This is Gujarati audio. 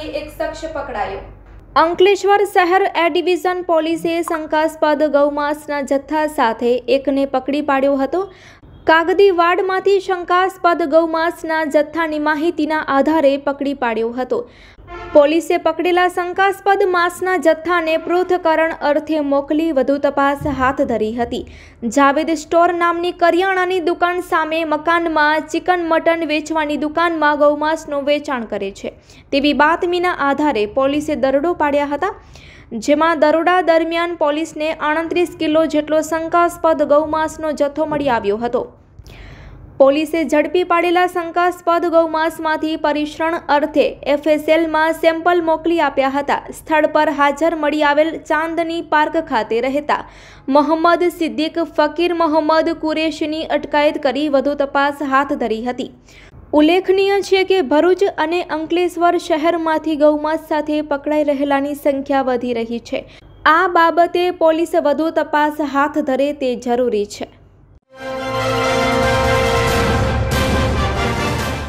એક શખ્સ પકડાયો। અંકલેશ્વર શહેર એ ડિવિઝન પોલીસે શંકાસ્પદ ગૌમાંસના જથ્થા સાથે એકને પકડી પાડ્યો હતો। કાગદીવાડમાંથી શંકાસ્પદ ગૌમાંસના જથ્થાની માહિતીના આધારે પકડી પાડ્યો હતો। પોલીસે પકડેલા શંકાસ્પદ માંસના જથ્થાને પૃથ્થકરણ અર્થે મોકલી વધુ તપાસ હાથ ધરી હતી। જાવેદ સ્ટોર નામની કરિયાણાની દુકાન સામે મકાનમાં ચિકન મટન વેચવાની દુકાનમાં ગૌમાંસનું વેચાણ કરે છે તેવી બાતમીના આધારે પોલીસે દરોડો પાડ્યા હતા। જેમાં દરોડા દરમિયાન પોલીસને 38 કિલો જેટલો શંકાસ્પદ ગૌમાંસનો જથ્થો મળી આવ્યો હતો। પોલીસે ઝડપી પાડેલા શંકાસ્પદ ગૌમાંસમાંથી પરીક્ષણ અર્થે FSLમાં સેમ્પલ મોકલી આપ્યા હતા। સ્થળ પર હાજર મળી આવેલ ચાંદની પાર્ક ખાતે રહેતા મોહમ્મદ સિદ્દીક ફકીર મોહમ્મદ કુરેશીની અટકાયત કરી વધુ તપાસ હાથ ધરી હતી। ઉલ્લેખનીય છે કે ભરૂચ અને અંકલેશ્વર શહેરમાંથી ગૌમાંસ સાથે પકડાઈ રહેલાની સંખ્યા વધી રહી છે। આ બાબતે પોલીસ વધુ તપાસ હાથ ધરે તે જરૂરી છે।